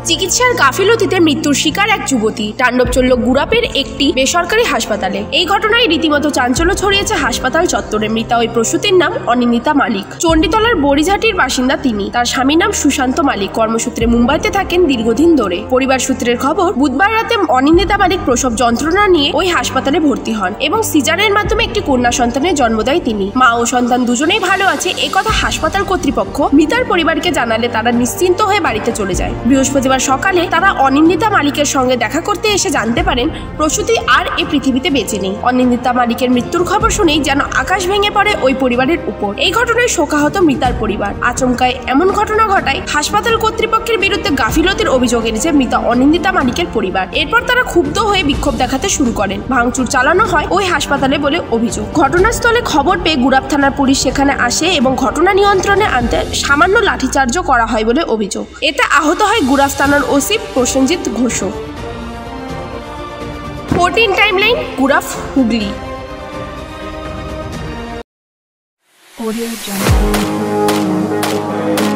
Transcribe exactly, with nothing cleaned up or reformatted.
চিকিৎসার গাফিলতিতে মৃত্যুর শিকার এক যুবতী। তাণ্ডব চলল গুড়াপের একটি বেসরকারি হাসপাতালে। এই ঘটনায় রীতিমতো চাঞ্চল্য ছড়িয়েছে হাসপাতাল চত্বরে। মৃতা ওই প্রসূতির নাম অনিন্দিতা মালিক। চণ্ডীতলার বড়িঝাটির বাসিন্দা তিনি। তার স্বামীর নাম সুশান্ত মালিক। কর্মসূত্রে মুম্বাইতে থাকেন দীর্ঘদিন ধরে। পরিবার সূত্রের খবর, বুধবার রাতে অনিন্দিতা মালিক প্রসব যন্ত্রণা নিয়ে ওই হাসপাতালে ভর্তি হন এবং সিজারের মাধ্যমে একটি কন্যা সন্তানের জন্ম দেয় তিনি। মা ও সন্তান দুজনেই ভালো আছে একথা হাসপাতাল কর্তৃপক্ষ মৃতার পরিবারকে জানালে তারা নিশ্চিন্ত হয়ে বাড়িতে চলে যায়। বৃহস্পতিবার সকালে তারা অনিন্দিতা মালিকের সঙ্গে দেখা করতে এসে জানতে পারেন প্রসূতি আর এই পৃথিবীতে বেঁচে নেই। অনিন্দিতা মালিকের মৃত্যুর খবর শুনেই যেন আকাশ ভেঙে পড়ে ওই পরিবারের উপর। এই ঘটনায় শোকাহত মৃতার পরিবার। আচমকায় এমন ঘটনা ঘটায় হাসপাতাল কর্তৃপক্ষের বিরুদ্ধে গাফিলতির অভিযোগ এনেছে মৃতা অনিন্দিতা মালিকের পরিবার। এরপর তারা ক্ষুব্ধ হয়ে বিক্ষোভ দেখাতে শুরু করেন। ভাঙচুর চালানো হয় ওই হাসপাতালে বলে অভিযোগ। ঘটনাস্থলে খবর পেয়ে গুড়াপ থানার পুলিশ সেখানে আসে এবং ঘটনা নিয়ন্ত্রণে আনতে সামান্য লাঠিচার্জও করা হয় বলে অভিযোগ। এতে আহত হয় গুড়াপ থানার OC Prosenjit Ghosh. Fourteen timeline, Gurap, Hooghly. Audio Jungle.